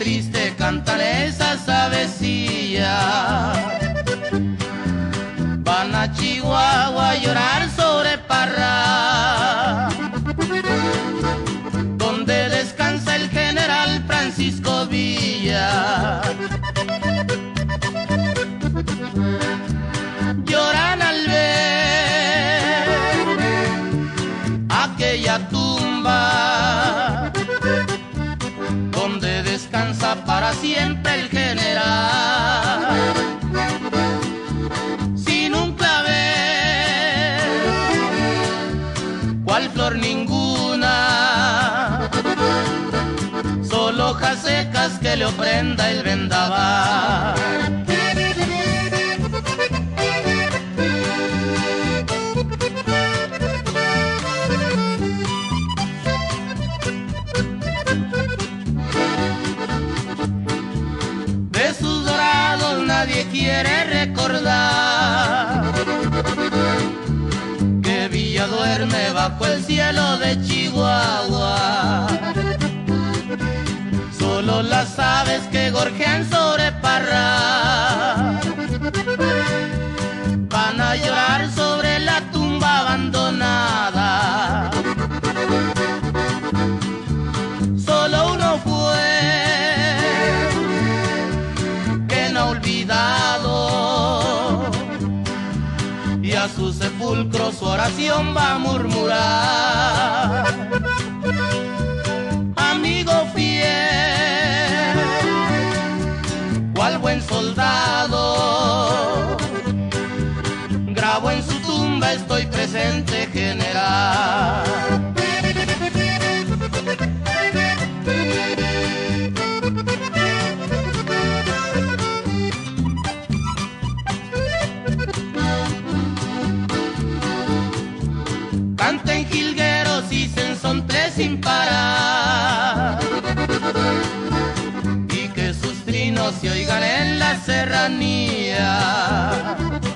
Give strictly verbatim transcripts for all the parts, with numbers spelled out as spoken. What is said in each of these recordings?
triste cantan esas avecillas. Van a Chihuahua a llorar sobre Parra, donde descansa el general Francisco Villa. Lloran al ver aquella tumba donde descansa para siempre el general. Sin un clavel, cual flor ninguna, solo hojas secas que le ofrenda el vendaval. Nadie quiere recordar que Villa duerme bajo el cielo de Chihuahua. Solo las aves que gorjean sobre Parra van a llorar sobre la tumba abandonada. Solo uno fue olvidado, y a su sepulcro su oración va a murmurar. Amigo fiel, cual buen soldado, grabo en su tumba estoy presente, general. Canten jilgueros y sensontles sin parar, y que sus trinos se oigan en la serranía.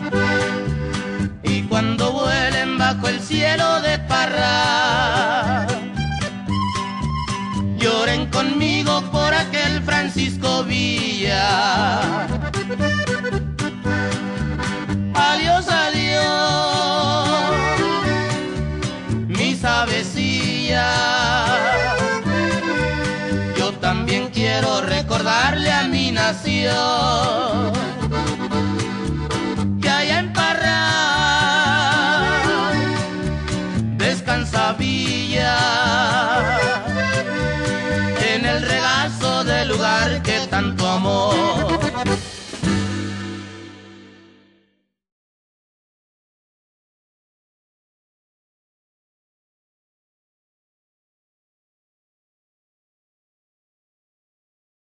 Y cuando vuelen bajo el cielo de Parra, lloren conmigo por aquel Francisco Villa. Adiós, adiós, avecilla. Yo también quiero recordarle a mi nación